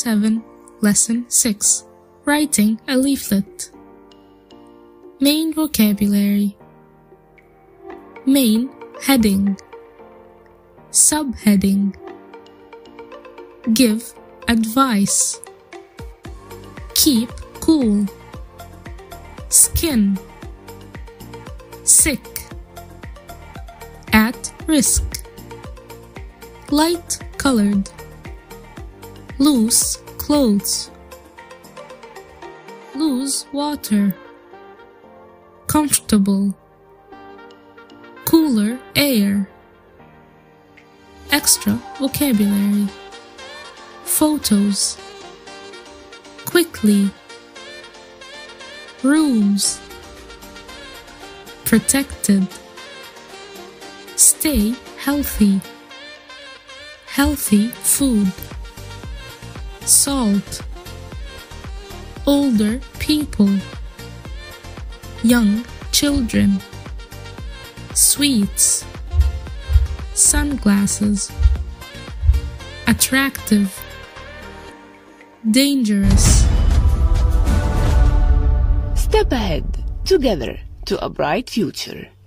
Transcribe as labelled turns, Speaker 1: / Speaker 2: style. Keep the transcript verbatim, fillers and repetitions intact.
Speaker 1: seven, Lesson six. Writing a leaflet. Main vocabulary. Main heading. Subheading. Give advice. Keep cool. Skin. Sick. At risk. Light colored. Loose clothes. Lose water. Comfortable. Cooler air. Extra vocabulary. Photos. Quickly. Rooms. Protected. Stay healthy. Healthy food. Salt. Older people. Young children. Sweets. Sunglasses. Attractive. Dangerous.
Speaker 2: Step ahead, together to a bright future.